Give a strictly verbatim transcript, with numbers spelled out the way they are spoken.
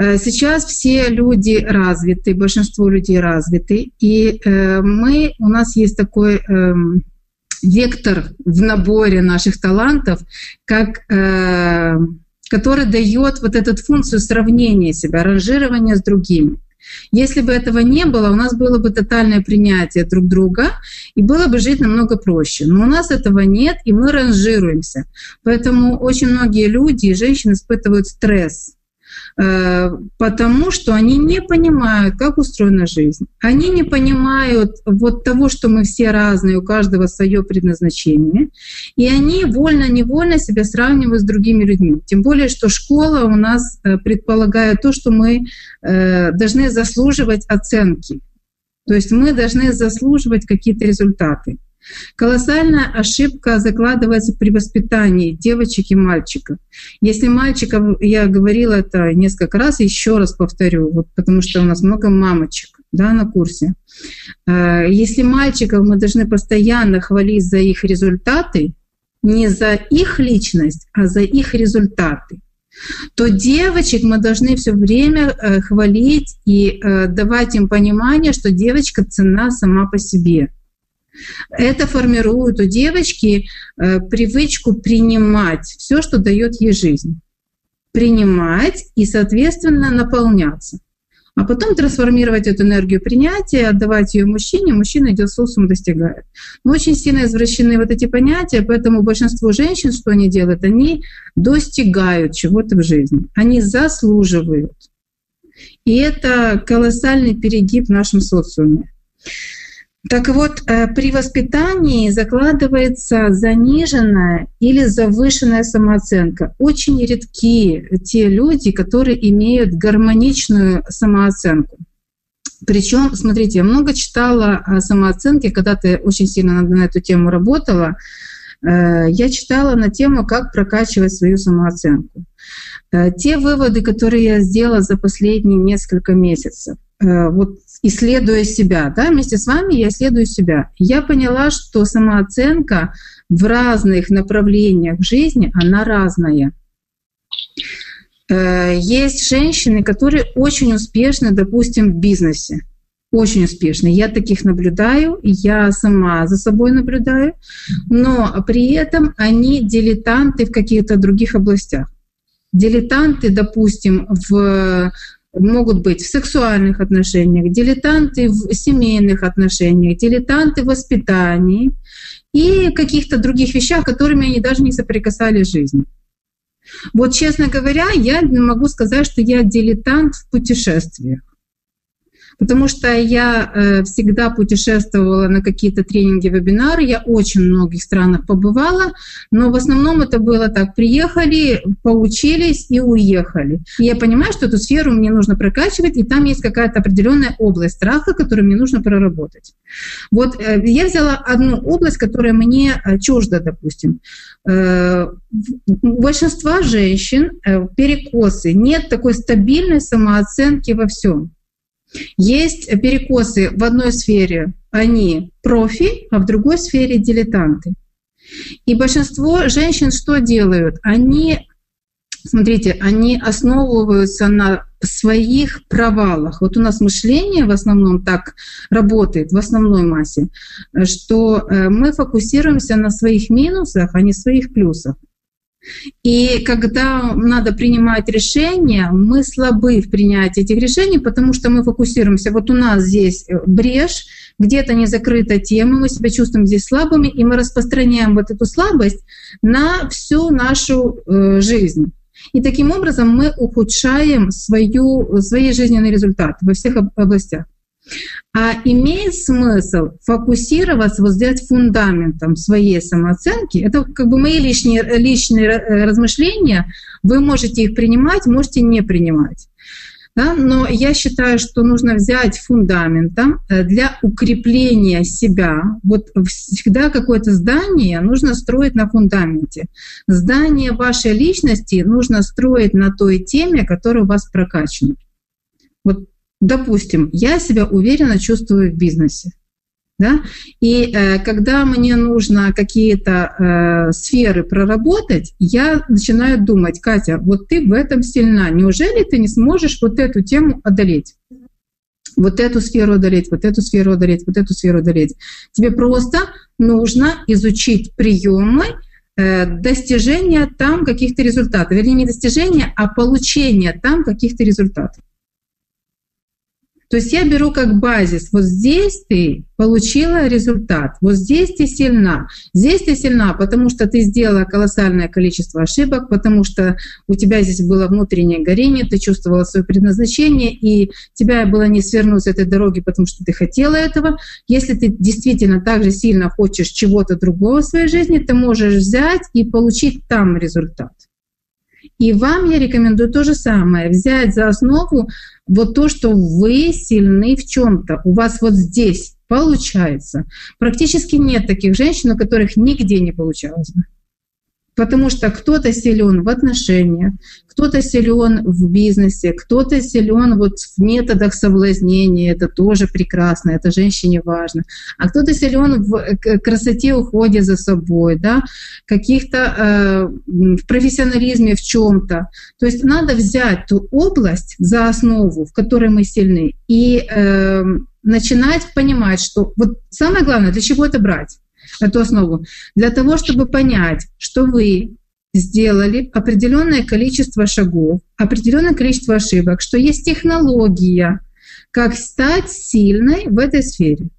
Сейчас все люди развиты, большинство людей развиты, и мы, у нас есть такой вектор в наборе наших талантов, как, который дает вот эту функцию сравнения себя, ранжирования с другими. Если бы этого не было, у нас было бы тотальное принятие друг друга, и было бы жить намного проще. Но у нас этого нет, и мы ранжируемся. Поэтому очень многие люди и женщины испытывают стресс, потому что они не понимают, как устроена жизнь. Они не понимают вот того, что мы все разные, у каждого свое предназначение. И они вольно-невольно себя сравнивают с другими людьми. Тем более, что школа у нас предполагает то, что мы должны заслуживать оценки. То есть мы должны заслуживать какие-то результаты. Колоссальная ошибка закладывается при воспитании девочек и мальчиков. Если мальчиков, я говорила это несколько раз, еще раз повторю, вот потому что у нас много мамочек, да, на курсе. Если мальчиков мы должны постоянно хвалить за их результаты, не за их личность, а за их результаты, то девочек мы должны все время хвалить и давать им понимание, что девочка ценна сама по себе. Это формирует у девочки э, привычку принимать все, что дает ей жизнь. Принимать и, соответственно, наполняться. А потом трансформировать эту энергию принятия, отдавать ее мужчине, мужчина идет с соусом, достигает. Но очень сильно извращены вот эти понятия, поэтому большинство женщин, что они делают, они достигают чего-то в жизни. Они заслуживают. И это колоссальный перегиб в нашем социуме. Так вот, при воспитании закладывается заниженная или завышенная самооценка. Очень редки те люди, которые имеют гармоничную самооценку. Причем, смотрите, я много читала о самооценке, когда-то очень сильно на эту тему работала. Я читала на тему, как прокачивать свою самооценку. Те выводы, которые я сделала за последние несколько месяцев, вот исследуя себя, да, вместе с вами я исследую себя, я поняла, что самооценка в разных направлениях жизни, она разная. Есть женщины, которые очень успешны, допустим, в бизнесе. Очень успешны. Я таких наблюдаю, я сама за собой наблюдаю, но при этом они дилетанты в каких-то других областях. Дилетанты, допустим, в могут быть в сексуальных отношениях, дилетанты в семейных отношениях, дилетанты в воспитании и каких-то других вещах, которыми они даже не соприкасались в жизни. Вот, честно говоря, я могу сказать, что я дилетант в путешествиях. Потому что я э, всегда путешествовала на какие-то тренинги, вебинары, я очень в многих странах побывала, но в основном это было так: приехали, поучились и уехали. И я понимаю, что эту сферу мне нужно прокачивать, и там есть какая-то определенная область страха, которую мне нужно проработать. Вот э, я взяла одну область, которая мне чужда, допустим. Э, у большинства женщин э, перекосы, нет такой стабильной самооценки во всем. Есть перекосы в одной сфере, они профи, а в другой сфере дилетанты. И большинство женщин что делают? Они, смотрите, они основываются на своих провалах. Вот у нас мышление в основном так работает, в основной массе, что мы фокусируемся на своих минусах, а не своих плюсах. И когда надо принимать решения, мы слабы в принятии этих решений, потому что мы фокусируемся. Вот у нас здесь брешь, где-то не закрыта тема, мы себя чувствуем здесь слабыми, и мы распространяем вот эту слабость на всю нашу э, жизнь. И таким образом мы ухудшаем свою, свои жизненные результаты во всех областях. А имеет смысл фокусироваться, вот сделать фундаментом своей самооценки. Это как бы мои личные, личные размышления. Вы можете их принимать, можете не принимать. Да? Но я считаю, что нужно взять фундаментом для укрепления себя. Вот всегда какое-то здание нужно строить на фундаменте. Здание вашей личности нужно строить на той теме, которая у вас прокачана. Вот, допустим, я себя уверенно чувствую в бизнесе. Да? И э, когда мне нужно какие-то э, сферы проработать, я начинаю думать: Катя, вот ты в этом сильна, неужели ты не сможешь вот эту тему одолеть? Вот эту сферу одолеть, вот эту сферу одолеть, вот эту сферу одолеть. Тебе просто нужно изучить приемы э, достижения там каких-то результатов. Вернее, не достижения, а получения там каких-то результатов. То есть я беру как базис: вот здесь ты получила результат, вот здесь ты сильна. Здесь ты сильна, потому что ты сделала колоссальное количество ошибок, потому что у тебя здесь было внутреннее горение, ты чувствовала свое предназначение, и тебя было не свернуть с этой дороги, потому что ты хотела этого. Если ты действительно так же сильно хочешь чего-то другого в своей жизни, ты можешь взять и получить там результат. И вам я рекомендую то же самое: взять за основу вот то, что вы сильны в чем-то, у вас вот здесь получается. Практически нет таких женщин, у которых нигде не получалось бы. Потому что кто-то силен в отношениях, кто-то силен в бизнесе, кто-то силен вот в методах соблазнения, это тоже прекрасно, это женщине важно. А кто-то силен в красоте, уходе за собой, да, каких-то э, в профессионализме в чем-то. То есть надо взять ту область за основу, в которой мы сильны, и э, начинать понимать, что вот самое главное, для чего это брать? Эту основу, для того, чтобы понять, что вы сделали определенное количество шагов, определенное количество ошибок, что есть технология, как стать сильной в этой сфере.